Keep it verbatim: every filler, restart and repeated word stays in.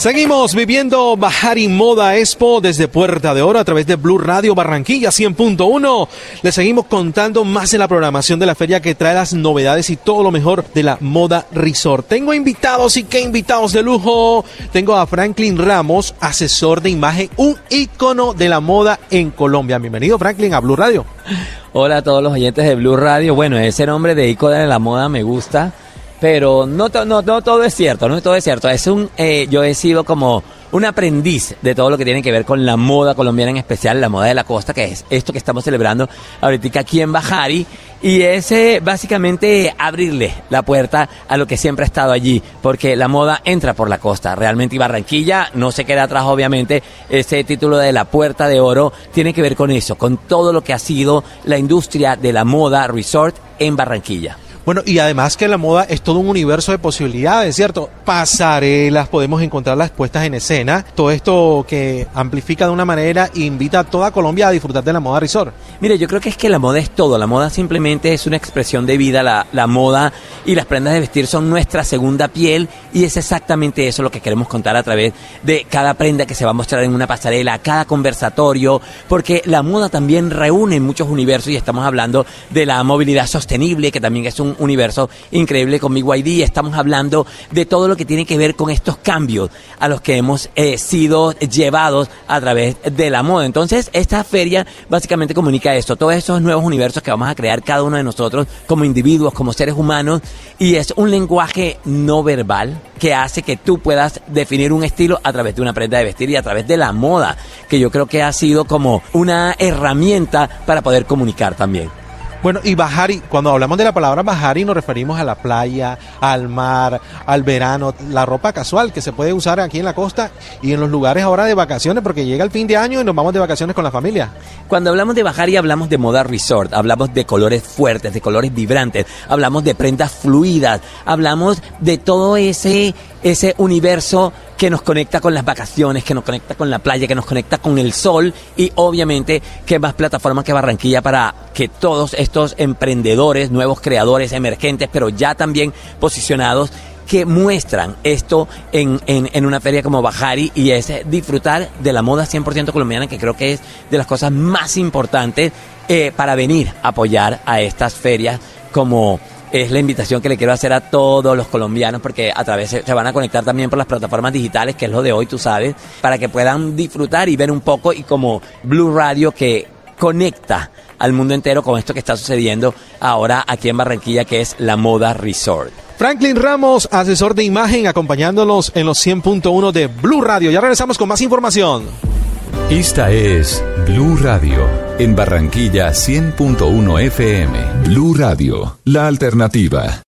Seguimos viviendo Bahari Moda Expo desde Puerta de Oro a través de Blue Radio Barranquilla cien punto uno. Les seguimos contando más de la programación de la feria que trae las novedades y todo lo mejor de la moda resort. Tengo invitados y qué invitados de lujo. Tengo a Franklin Ramos, asesor de imagen, un ícono de la moda en Colombia. Bienvenido, Franklin, a Blue Radio. Hola a todos los oyentes de Blue Radio. Bueno, ese nombre de ícono de la moda me gusta. Pero no, to, no, no todo es cierto, no todo es cierto. Es un, eh, yo he sido como un aprendiz de todo lo que tiene que ver con la moda colombiana, en especial la moda de la costa, que es esto que estamos celebrando ahorita aquí en Bahari. Y es eh, básicamente abrirle la puerta a lo que siempre ha estado allí, porque la moda entra por la costa, realmente, y Barranquilla no se queda atrás, obviamente. Ese título de la Puerta de Oro tiene que ver con eso, con todo lo que ha sido la industria de la moda resort en Barranquilla. Bueno, y además que la moda es todo un universo de posibilidades, ¿cierto? Pasarelas, podemos encontrarlas puestas en escena. Todo esto que amplifica de una manera e invita a toda Colombia a disfrutar de la moda resort. Mire, yo creo que es que la moda es todo. La moda simplemente es una expresión de vida. La, la moda y las prendas de vestir son nuestra segunda piel, y es exactamente eso lo que queremos contar a través de cada prenda que se va a mostrar en una pasarela, cada conversatorio, porque la moda también reúne muchos universos, y estamos hablando de la movilidad sostenible, que también es un universo increíble con B Y D. Estamos hablando de todo lo que tiene que ver con estos cambios a los que hemos eh, sido llevados a través de la moda. Entonces, esta feria básicamente comunica esto, todos esos nuevos universos que vamos a crear cada uno de nosotros como individuos, como seres humanos, y es un lenguaje no verbal que hace que tú puedas definir un estilo a través de una prenda de vestir y a través de la moda, que yo creo que ha sido como una herramienta para poder comunicar también. Bueno, y Bahari, cuando hablamos de la palabra Bahari nos referimos a la playa, al mar, al verano, la ropa casual que se puede usar aquí en la costa y en los lugares ahora de vacaciones, porque llega el fin de año y nos vamos de vacaciones con la familia. Cuando hablamos de Bahari hablamos de moda resort, hablamos de colores fuertes, de colores vibrantes, hablamos de prendas fluidas, hablamos de todo ese, ese universo que nos conecta con las vacaciones, que nos conecta con la playa, que nos conecta con el sol, y obviamente que más plataformas que Barranquilla para que todos estos emprendedores, nuevos creadores emergentes, pero ya también posicionados, que muestran esto en, en, en una feria como Bahari, y es disfrutar de la moda cien por ciento colombiana, que creo que es de las cosas más importantes eh, para venir a apoyar a estas ferias, como es la invitación que le quiero hacer a todos los colombianos, porque a través se van a conectar también por las plataformas digitales, que es lo de hoy, tú sabes, para que puedan disfrutar y ver un poco, y como Blue Radio, que conecta al mundo entero con esto que está sucediendo ahora aquí en Barranquilla, que es la moda resort. Franklin Ramos, asesor de imagen, acompañándonos en los cien punto uno de Blue Radio. Ya regresamos con más información. Esta es Blue Radio, en Barranquilla cien punto uno F M. Blue Radio, la alternativa.